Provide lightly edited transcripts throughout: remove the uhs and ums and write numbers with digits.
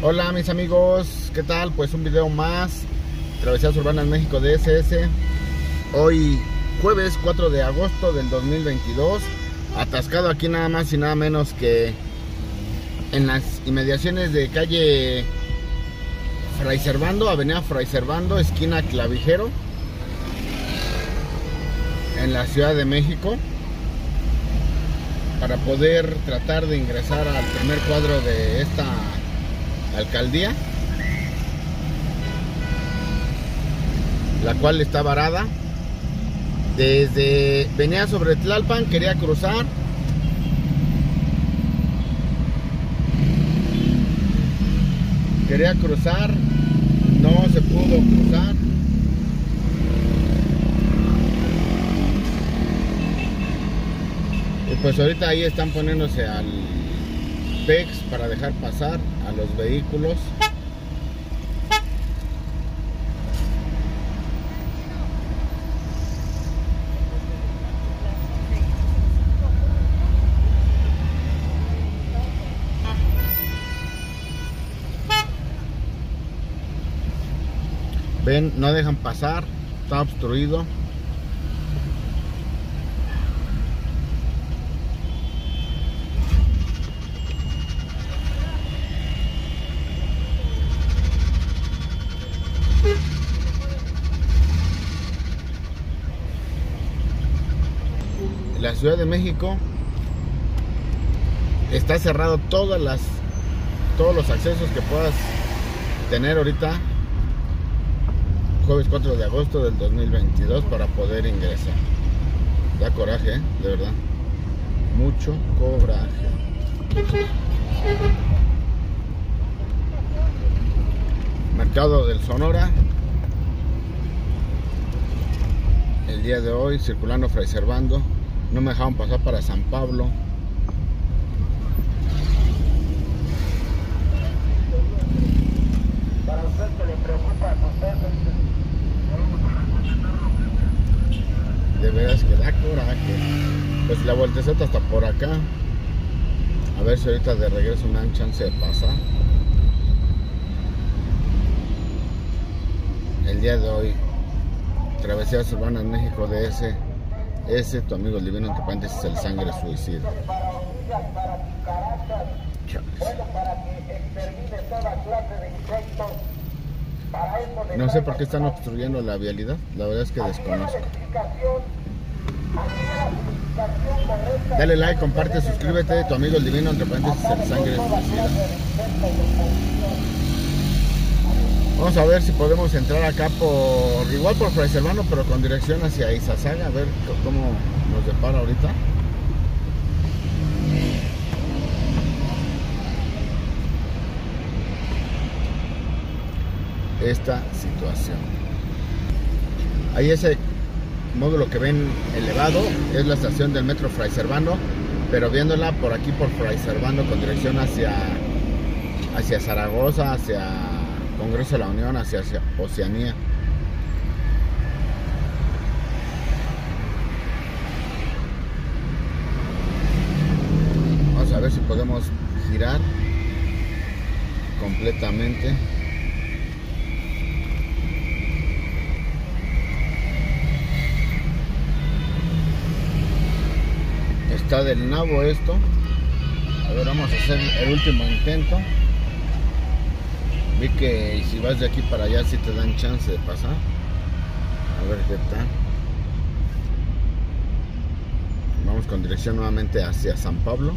Hola mis amigos, ¿qué tal? Pues un video más, Travesías Urbanas México DSS. Hoy jueves 4 de agosto del 2022, atascado aquí nada más y nada menos que en las inmediaciones de calle Fray Servando, avenida Fray Servando, esquina Clavijero, en la Ciudad de México, para poder tratar de ingresar al primer cuadro de esta alcaldía, la cual está varada. Venía sobre Tlalpan, quería cruzar, no se pudo cruzar. Y pues ahorita ahí están poniéndose al PEX para dejar pasar a los vehículos. Ven, no dejan pasar, está obstruido. La Ciudad de México está cerrado todos los accesos que puedas tener ahorita, jueves 4 de agosto del 2022, para poder ingresar. Da coraje, de verdad, mucho coraje. Mercado del Sonora, el día de hoy circulando Fray Servando. No me dejaron pasar para San Pablo. Para usted que le preocupa a De veras que da coraje. Pues la vueltecita hasta por acá. A ver si ahorita de regreso me dan chance de pasar. El día de hoy, Travesías Urbanas México DSS, tu amigo el divino, entre paréntesis, el sangre suicida. No sé por qué están obstruyendo la vialidad, la verdad es que desconozco. Dale like, comparte, suscríbete, tu amigo el divino, entre paréntesis, el sangre suicida. Vamos a ver si podemos entrar acá igual por Fray Servando, pero con dirección hacia Izazaga, a ver cómo nos depara ahorita. Esta situación. Ahí ese módulo que ven elevado es la estación del metro Fray Servando, pero viéndola por aquí por Fray Servando con dirección hacia Zaragoza, hacia Congreso de la Unión, hacia Oceanía. Vamos a ver si podemos girar completamente. Está del nabo esto. A ver, vamos a hacer el último intento. Vi que si vas de aquí para allá sí te dan chance de pasar. A ver qué tal. Vamos con dirección nuevamente hacia San Pablo,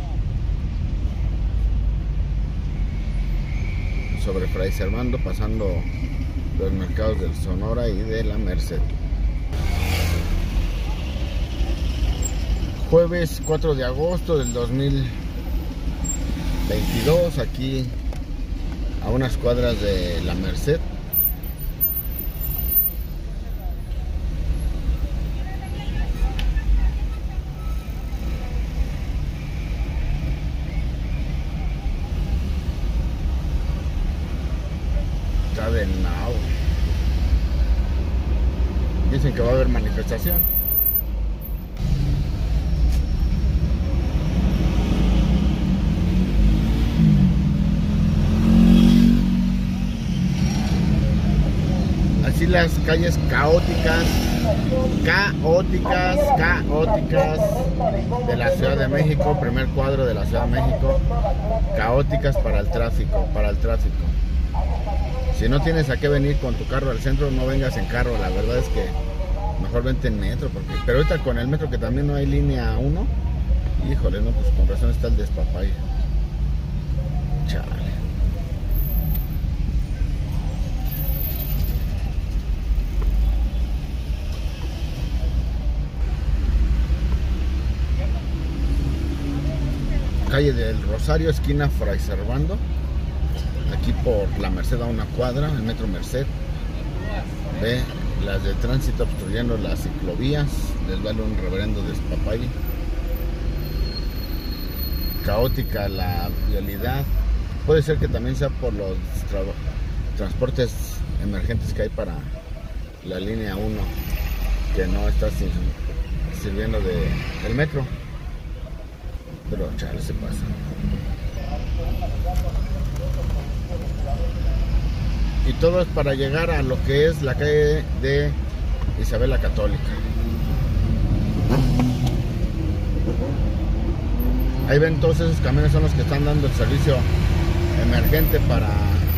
sobre Fray Servando, pasando los mercados del Sonora y de la Merced. Jueves 4 de agosto del 2022, aquí a unas cuadras de la Merced. Está de nao. Dicen que va a haber manifestación. sí, las calles caóticas de la Ciudad de México, primer cuadro de la Ciudad de México, caóticas para el tráfico. Si no tienes a qué venir con tu carro al centro, no vengas en carro, la verdad es que mejor vente en metro, pero ahorita con el metro que también no hay línea 1, híjole, no, pues con razón está el despapalle. Chale. Calle del Rosario, esquina Fray Servando, aquí por la Merced a una cuadra, el metro Merced. Ve las de tránsito obstruyendo las ciclovías, les vale un reverendo despapalle. Caótica la vialidad, puede ser que también sea por los transportes emergentes que hay para la línea 1, que no está sirviendo del metro. Pero chale, se pasa. Y todo es para llegar a lo que es la calle de Isabel la Católica. Ahí ven, todos esos camiones son los que están dando el servicio emergente para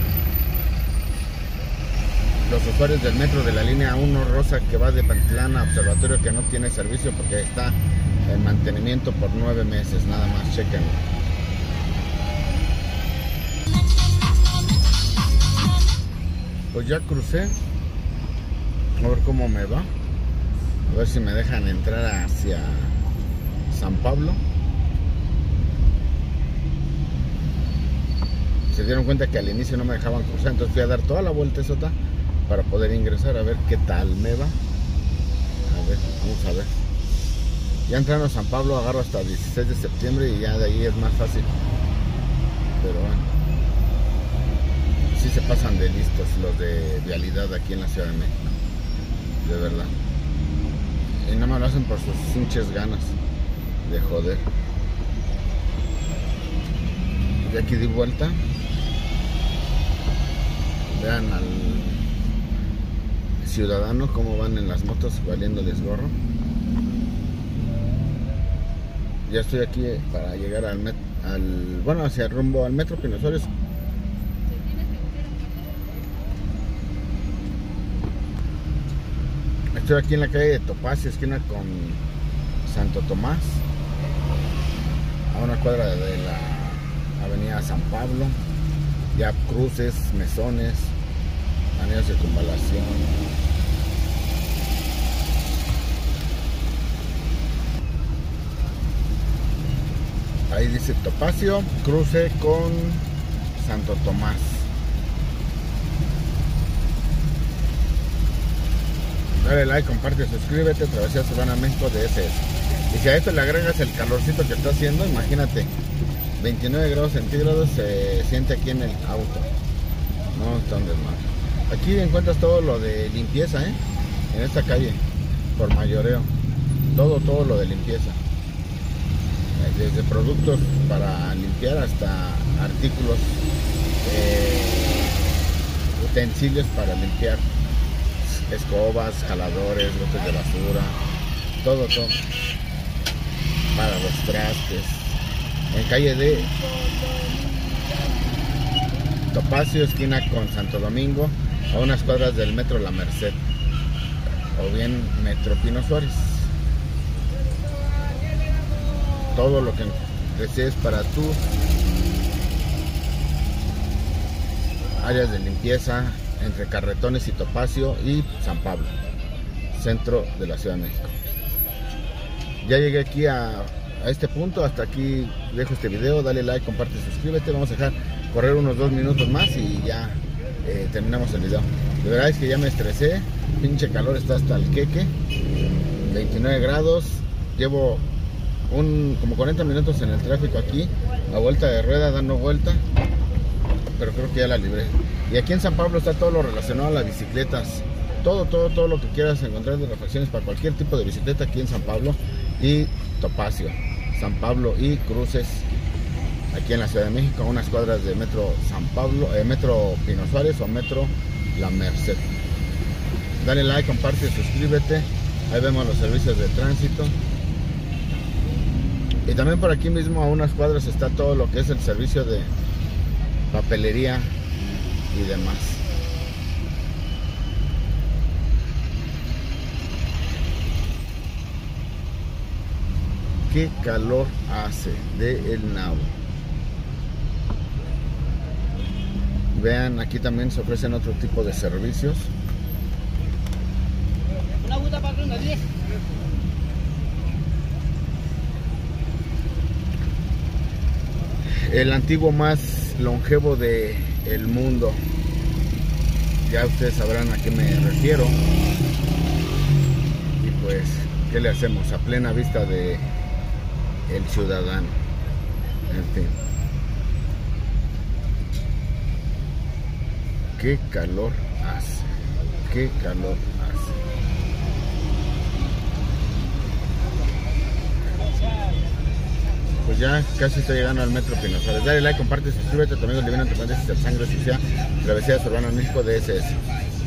los usuarios del metro de la línea 1 rosa, que va de Pantlán a Observatorio, que no tiene servicio porque está en mantenimiento por 9 meses, nada más, chequen. Pues ya crucé, a ver cómo me va, a ver si me dejan entrar hacia San Pablo. Se dieron cuenta que al inicio no me dejaban cruzar, entonces fui a dar toda la vuelta esota para poder ingresar, a ver qué tal me va. A ver, vamos a ver. Ya entrando a San Pablo agarro hasta 16 de septiembre y ya de ahí es más fácil. Pero bueno, sí se pasan de listos los de vialidad aquí en la Ciudad de México, de verdad. Y nada más lo hacen por sus hinches ganas de joder. Y aquí di vuelta. Vean al ciudadano cómo van en las motos valiéndoles gorro. Ya estoy aquí para llegar bueno, hacia rumbo al metro Pino Suárez. Estoy aquí en la calle de Topacio, esquina con Santo Tomás, a una cuadra de la avenida San Pablo. Ya cruces, mesones, anillos de circunvalación. Ahí dice Topacio, cruce con Santo Tomás. Dale like, comparte, suscríbete. Travesías Urbana México de SS. Y si a esto le agregas el calorcito que está haciendo, imagínate, 29 grados centígrados se siente aquí en el auto. No está un desmadre. Aquí encuentras todo lo de limpieza, en esta calle, por mayoreo. Todo lo de limpieza. Desde productos para limpiar hasta artículos, utensilios para limpiar, escobas, jaladores, botes de basura, todo para los trastes. En calle de Topacio, esquina con Santo Domingo, a unas cuadras del metro La Merced, o bien metro Pino Suárez. Todo lo que desees para tus áreas de limpieza entre Carretones y Topacio y San Pablo, centro de la Ciudad de México. Ya llegué aquí a este punto, hasta aquí dejo este video. Dale like, comparte, suscríbete. Vamos a dejar correr unos 2 minutos más y ya terminamos el video. De verdad es que ya me estresé, pinche calor está hasta el queque, 29 grados, llevo como 40 minutos en el tráfico aquí, a vuelta de rueda, dando vuelta, pero creo que ya la libré. Y aquí en San Pablo está todo lo relacionado a las bicicletas, todo lo que quieras encontrar de refacciones para cualquier tipo de bicicleta aquí en San Pablo y Topacio, San Pablo y cruces aquí en la Ciudad de México, a unas cuadras de metro San Pablo, metro Pino Suárez o metro La Merced. Dale like, comparte, suscríbete. Ahí vemos los servicios de tránsito. Y también por aquí mismo a unas cuadras está todo lo que es el servicio de papelería y demás. Qué calor hace de El Nabo. Vean, aquí también se ofrecen otro tipo de servicios. Una buta para una 10. El antiguo más longevo del mundo. Ya ustedes sabrán a qué me refiero. Y pues, ¿qué le hacemos? A plena vista de el ciudadano. En fin. Qué calor hace. Qué calor hace. Pues ya casi está llegando al Metro Pino Suárez. Dale like, comparte, suscríbete. Tu amigo el Divino, tu paréntesis, el Sangre Sucia, Travesías Urbanas México DSS.